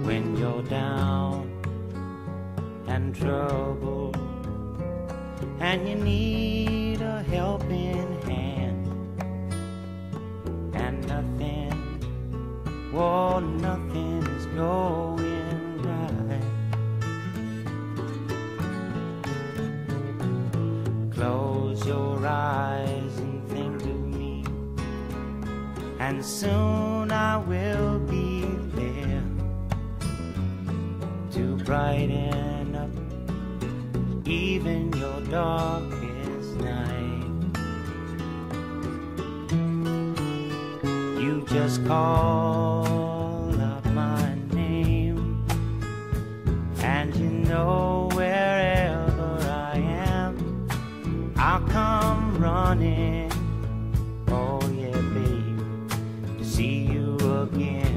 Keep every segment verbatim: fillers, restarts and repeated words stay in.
when you're down and troubled and you need a helping hand, and nothing, oh, nothing is going right. Close your eyes and think of me, and soon I will be there to brighten up even your darkest night. You just call out my name, and you know wherever I am, I'll come running. Oh yeah, babe, to see you again.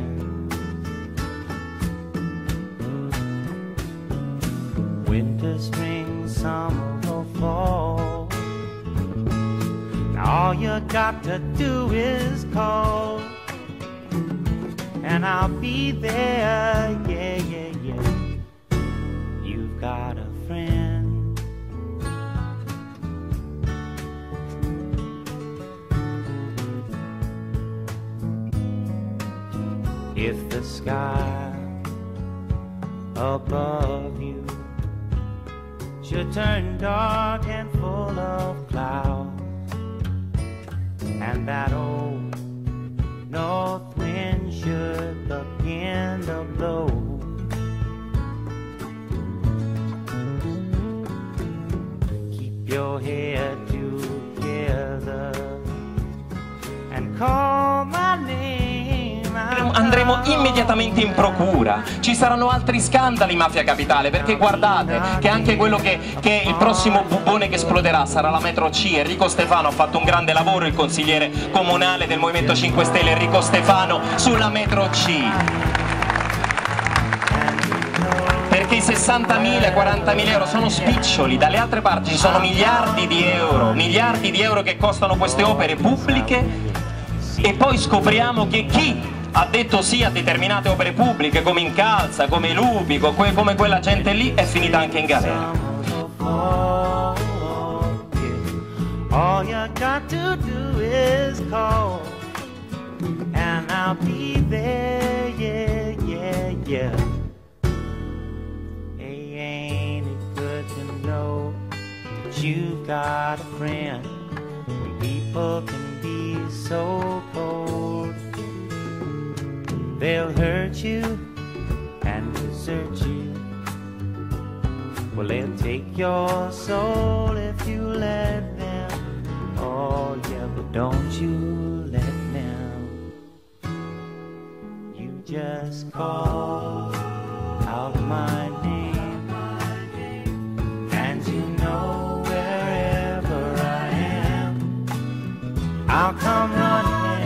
Winter, spring, summer or fall, now all you got to do is call, and I'll be there, yeah, yeah, yeah. You've got a friend. If the sky above you should turn dark and full of clouds, and that old north wind should begin to blow, keep your head together and call my name. Andremo immediatamente in procura, ci saranno altri scandali Mafia Capitale, perché guardate che anche quello che, che è il prossimo bubone che esploderà sarà la metro C. Enrico Stefano ha fatto un grande lavoro, il consigliere comunale del Movimento cinque Stelle Enrico Stefano, sulla metro C, perché i sessantamila e quarantamila euro sono spiccioli, dalle altre parti ci sono miliardi di euro, miliardi di euro che costano queste opere pubbliche, e poi scopriamo che chi ha detto sì a determinate opere pubbliche come Incalza, come Lubico, come quella gente lì, è finita anche in galera. All you got to do is call, and I'll be there, yeah, yeah, yeah. Hey, ain't it good to know that you've got a friend when people can be so cold? They'll hurt you and desert you. Well, they'll take your soul if you let them. Oh yeah, but don't you let them. You just call out my name, and you know wherever I am, I'll come running.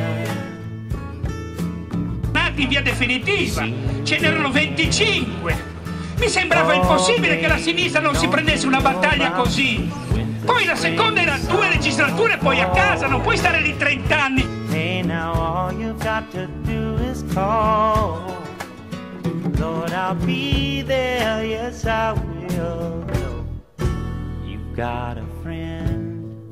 In via definitiva, ce n'erano venticinque. Mi sembrava impossibile che la sinistra non si prendesse una battaglia così. Poi la seconda era due legislature e poi a casa, non puoi stare lì trent'anni. Hey, now all you've got to do is call. Lord, I'll be there, yes I will. You've got a friend.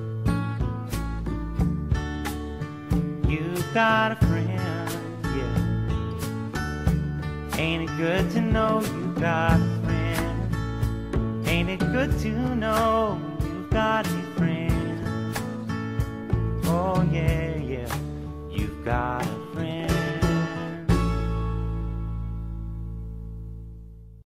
You've got a friend. Ain't it good to know you've got a friend? Ain't it good to know you've got a friend? Oh yeah, yeah, you've got a